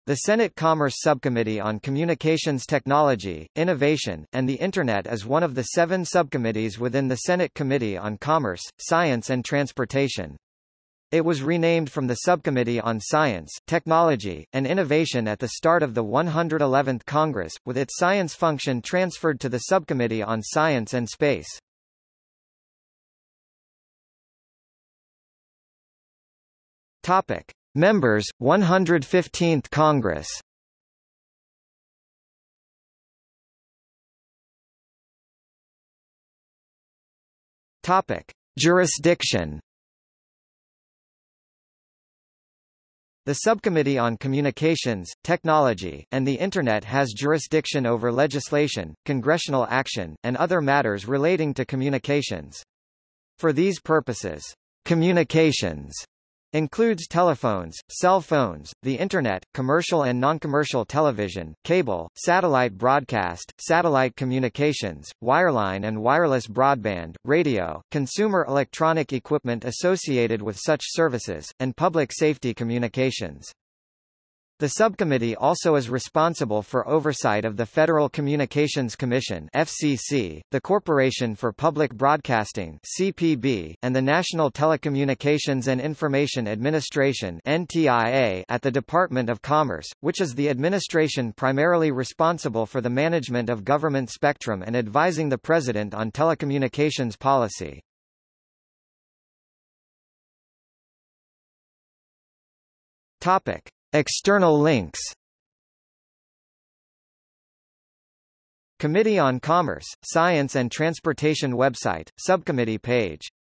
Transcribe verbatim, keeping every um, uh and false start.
The Senate Commerce Subcommittee on Communications Technology, Innovation, and the Internet is one of the seven subcommittees within the Senate Committee on Commerce, Science and Transportation. It was renamed from the Subcommittee on Science, Technology, and Innovation at the start of the one hundred eleventh Congress, with its science function transferred to the Subcommittee on Science and Space. Topic: Members, one hundred fifteenth Congress. Topic: Jurisdiction. The Subcommittee on Communications, Technology, and the Internet has jurisdiction over legislation, congressional action, and other matters relating to communications. For these purposes, communications includes telephones, cell phones, the Internet, commercial and non-commercial television, cable, satellite broadcast, satellite communications, wireline and wireless broadband, radio, consumer electronic equipment associated with such services, and public safety communications. The subcommittee also is responsible for oversight of the Federal Communications Commission (F C C), the Corporation for Public Broadcasting (C P B), and the National Telecommunications and Information Administration (N T I A) at the Department of Commerce, which is the administration primarily responsible for the management of government spectrum and advising the President on telecommunications policy. Topic: External links. Committee on Commerce, Science and Transportation website, Subcommittee page.